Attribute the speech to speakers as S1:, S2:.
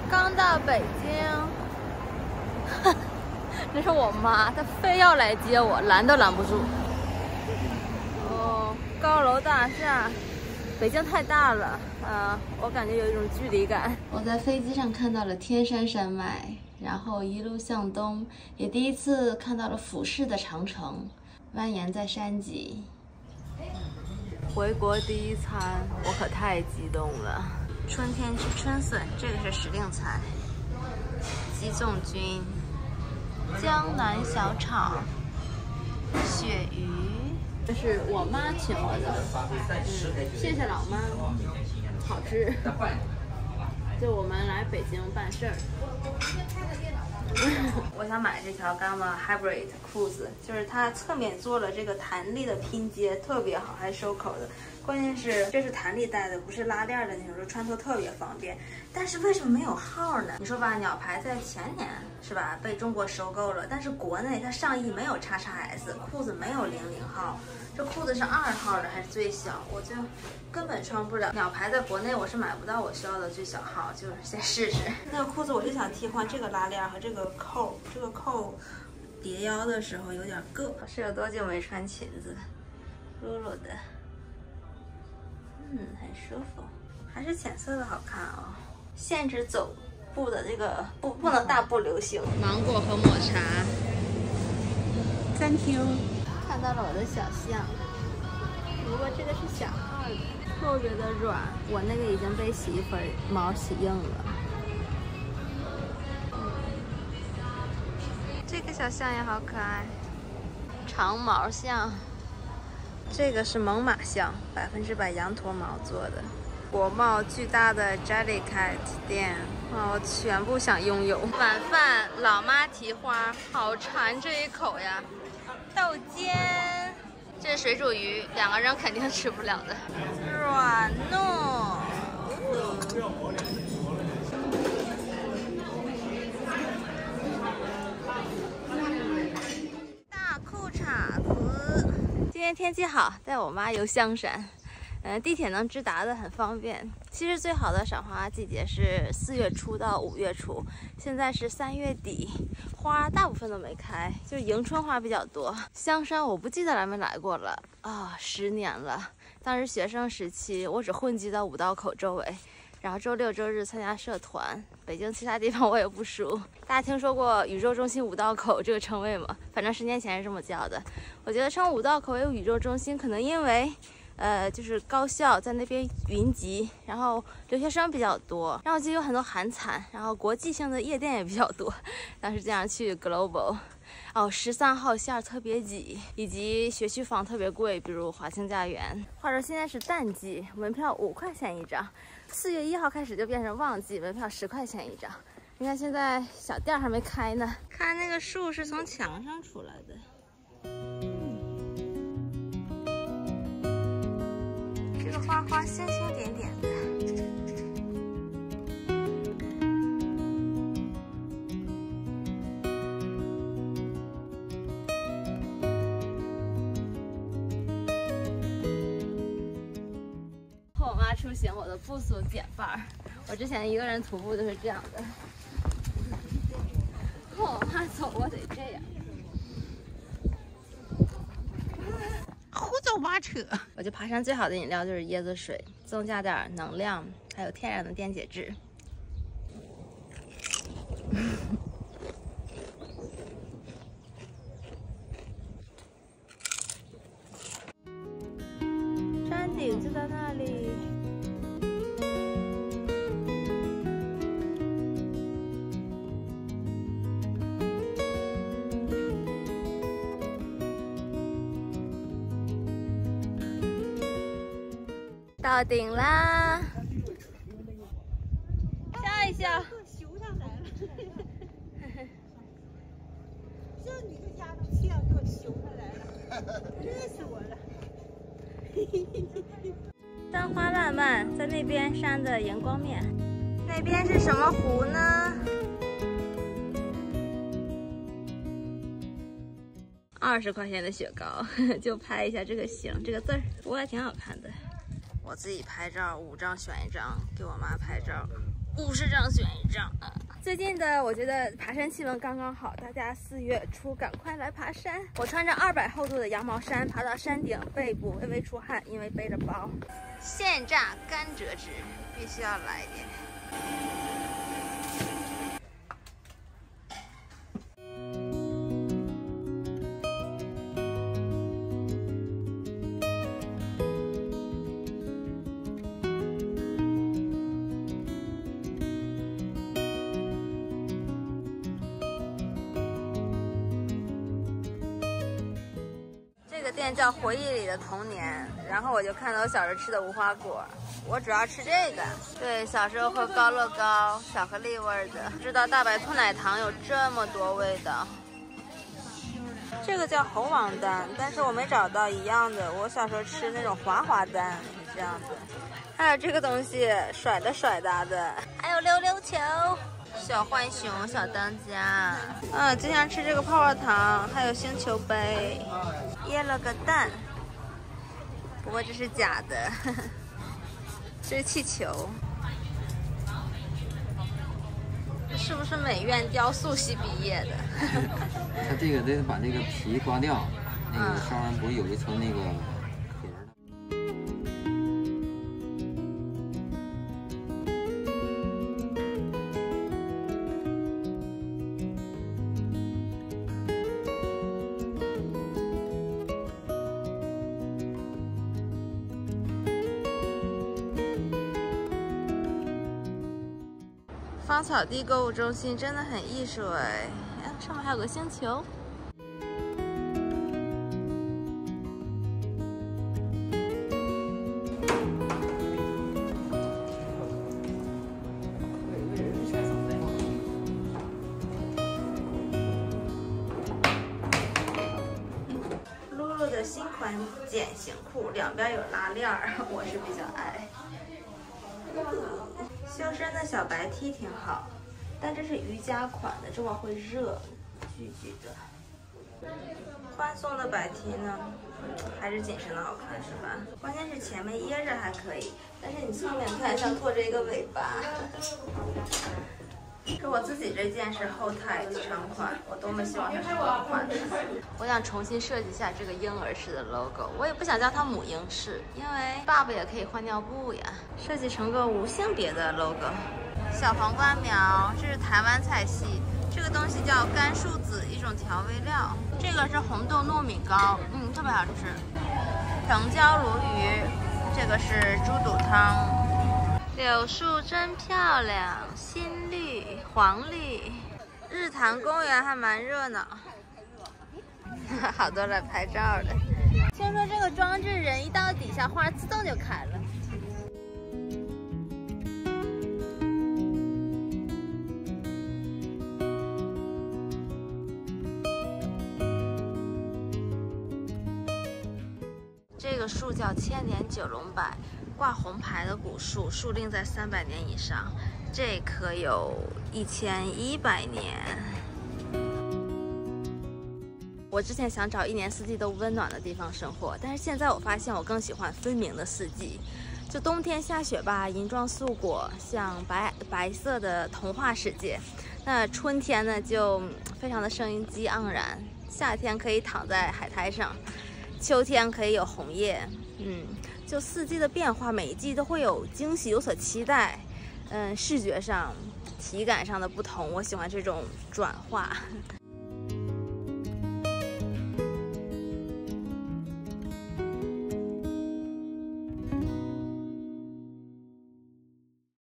S1: 刚到北京，那是我妈，她非要来接我，拦都拦不住。哦，高楼大厦，北京太大了，我感觉有一种距离感。我在飞机上看到了天山山脉，然后一路向东，也第一次看到了俯视的长城，蜿蜒在山脊。回国第一餐，我可太激动了。春天吃春笋，这个是时令菜。鸡枞菌、江南小炒、鳕鱼，这是我妈请我的。谢谢老妈，好吃。就我们来北京办事儿。我想买这条 Gamma Hybrid 裤子，就是它侧面做了这个弹力的拼接，特别好，还收口的。关键是这是弹力带的，不是拉链的那种，就穿脱特别方便。但是为什么没有号呢？你说吧，鸟牌在前年是吧被中国收购了，但是国内它上亿没有 XXS， 裤子没有00号。这裤子是2号的，还是最小，我就根本穿不了。鸟牌在国内我是买不到我需要的最小号，就是先试试。那个裤子我就想替换这个拉链和这个扣，这个扣叠腰的时候有点硌。是有多久没穿裙子？露露的，很舒服，还是浅色的好看哦。限制走步的这个不能大步流星。芒果和抹茶。
S2: Thank you。
S1: 看到了我的小象，不过这个是小号的，特别的软，我那个已经被洗衣粉毛洗硬了。这个小象也好可爱，长毛象。这个是猛犸象，100%羊驼毛做的。国贸巨大的 Jellycat 店，我全部想拥有。晚饭老妈蹄花，好馋这一口呀。豆尖，这是水煮鱼，2个人肯定吃不了的，软糯。大裤衩子。今天天气好，带我妈游香山。地铁能直达的，很方便。其实最好的赏花季节是4月初到5月初，现在是3月底，花大部分都没开，就是迎春花比较多。香山我不记得来没来过了啊，10年了。当时学生时期，我只混迹到五道口周围，然后周六周日参加社团。北京其他地方我也不熟。大家听说过宇宙中心五道口这个称谓吗？反正10年前是这么叫的。我觉得称五道口为宇宙中心，可能因为就是高校在那边云集，然后留学生比较多，然后就有很多韩餐，然后国际性的夜店也比较多。当时这样去 Global， 13号线特别挤，以及学区房特别贵，比如华清家园。话说现在是淡季，门票5块钱一张，4月1号开始就变成旺季，门票10块钱一张。你看现在小店还没开呢，看那个树是从墙上出来的。这个花花星星点点的，和我妈出行，我的步速减半。我之前一个人徒步就是这样的，和我妈走我得这样。
S2: 胡诌八扯。
S1: 我就爬山最好的饮料就是椰子水，增加点能量，还有天然的电解质。山顶就在那里。到顶啦！笑一笑。
S2: 修上来了。这你个家都这样给我修上来了，热死我了。
S1: 山花烂漫，在那边山的阳光面。那边是什么湖呢？20块钱的雪糕，就拍一下这个形，这个字儿，不过还挺好看的。我自己拍照5张选1张，给我妈拍照 50张选1张。最近的我觉得爬山气温刚刚好，大家4月初赶快来爬山。我穿着200厚度的羊毛衫爬到山顶，背部微微出汗，因为背着包。现榨甘蔗汁必须要来一点。这个店叫回忆里的童年，然后我就看到我小时候吃的无花果，我主要吃这个。对，小时候喝高乐高，巧克力味的，不知道大白兔奶糖有这么多味道。这个叫猴王丹，但是我没找到一样的。我小时候吃那种滑滑丹是这样子。还有这个东西，甩的甩哒的，还有溜溜球。小浣熊、小当家，经常吃这个泡泡糖，还有星球杯，椰了个蛋，不过这是假的，这是气球，这是不是美院雕塑系毕业的？
S3: 它这个得把那个皮刮掉，那个上面不是有一层那个壳的。
S1: 芳草地购物中心真的很艺术哎，上面还有个星球。露露的新款茧型裤，两边有拉链儿，我是比较爱。修身的小白 T 挺好，但这是瑜伽款的，这会儿会热，聚聚的。宽松的白 T 呢，还是紧身的好看是吧？关键是前面掖着还可以，但是你侧面看像拖着一个尾巴。是我自己这件是后 tight 长款，我多么希望它是短款的。我想重新设计一下这个婴儿式的 logo， 我也不想叫它母婴式，因为爸爸也可以换尿布呀。设计成个无性别的 logo。小黄瓜苗，这是台湾菜系，这个东西叫甘树子，一种调味料。这个是红豆糯米糕，特别好吃。藤椒鲈鱼，这个是猪肚汤。柳树真漂亮，新绿、黄绿。日坛公园还蛮热闹，好多来拍照的。听说这个装置人一到底下，花自动就开了。这个树叫千年九龙柏，挂红牌的古树，树龄在300年以上，这棵有1100年。我之前想找一年四季都温暖的地方生活，但是现在我发现我更喜欢分明的四季。就冬天下雪吧，银装素裹，像白色的童话世界。那春天呢，就非常的生机盎然。夏天可以躺在海滩上，秋天可以有红叶。就四季的变化，每一季都会有惊喜，有所期待。视觉上、体感上的不同，我喜欢这种转化。